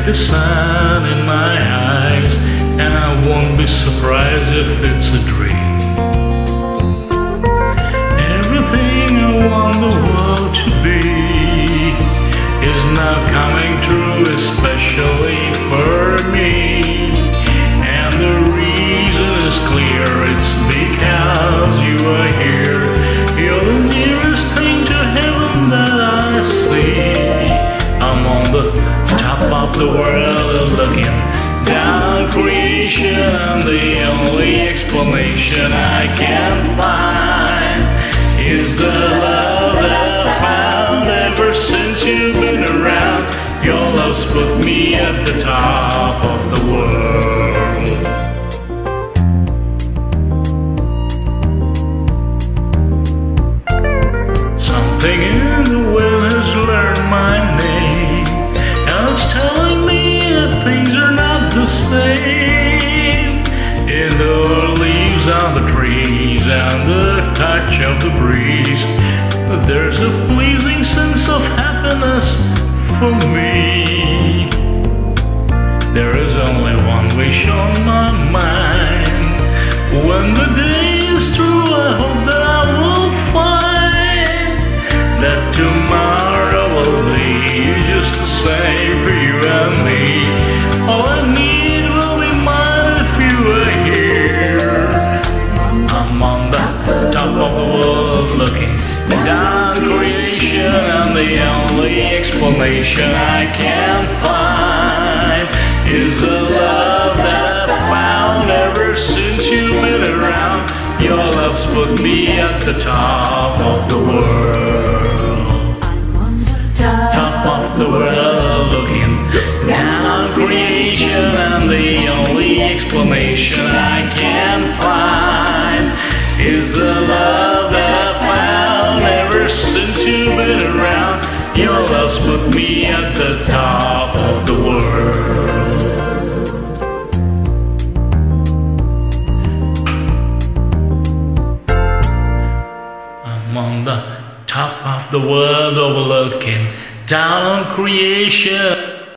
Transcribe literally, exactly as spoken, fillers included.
like the sun in my eyes, and I won't be surprised if it's a dream. Everything I want the world to be is now coming true, especially for me. And the reason is clear, it's because you are here. You're the nearest thing to heaven that I see. I'm on the top of the world looking down creation, and the only explanation I can find is the love that I found ever since you've been around. Your love's put me at the top of the world. Something in the wind has learned my name, and it's telling me that things are not the same. In the leaves on the trees and the touch of the breeze, there's a pleasing sense of happiness for me. There is only one wish on my mind. When the day is through, I hope that I will find that tomorrow will be just the same for you and me. All I need will be mine if you are here. I'm on the top of the world looking down creation, and the only explanation I can find is the love that I found ever since you've been around. Your love's put me at the top of the world. Top of the world looking down creation, and the only explanation I can find is the love that I found ever since you've been around. Your love's put me at the top of the world. I'm on the top of the world overlooking down on creation.